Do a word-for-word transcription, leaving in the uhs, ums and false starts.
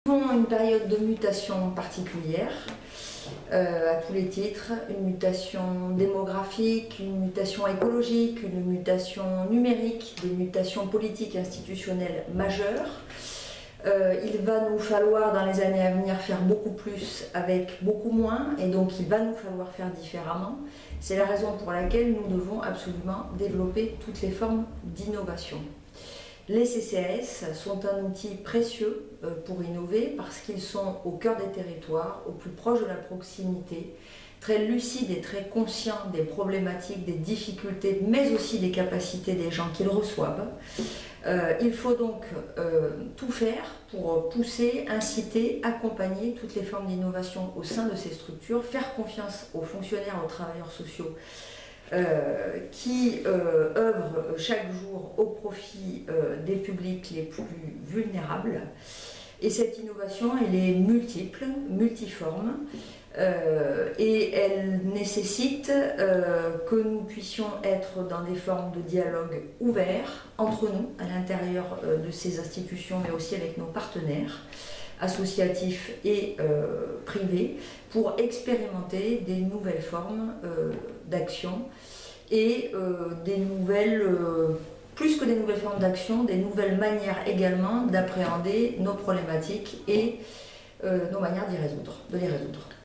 Une période de mutation particulière, euh, à tous les titres, une mutation démographique, une mutation écologique, une mutation numérique, des mutations politiques et institutionnelles majeures. Euh, il va nous falloir dans les années à venir faire beaucoup plus avec beaucoup moins, et donc il va nous falloir faire différemment. C'est la raison pour laquelle nous devons absolument développer toutes les formes d'innovation. Les C C A S sont un outil précieux pour innover parce qu'ils sont au cœur des territoires, au plus proche de la proximité, très lucides et très conscients des problématiques, des difficultés, mais aussi des capacités des gens qu'ils reçoivent. Euh, il faut donc euh, tout faire pour pousser, inciter, accompagner toutes les formes d'innovation au sein de ces structures, faire confiance aux fonctionnaires, aux travailleurs sociaux Euh, qui euh, œuvrent chaque jour au profit euh, des publics les plus vulnérables. Et cette innovation, elle est multiple, multiforme, euh, et elle nécessite euh, que nous puissions être dans des formes de dialogue ouverts entre nous, à l'intérieur euh, de ces institutions, mais aussi avec nos partenaires associatifs et euh, privés, pour expérimenter des nouvelles formes euh, d'action et euh, des nouvelles, euh, plus que des nouvelles formes d'action, des nouvelles manières également d'appréhender nos problématiques et euh, nos manières d'y résoudre, de les résoudre.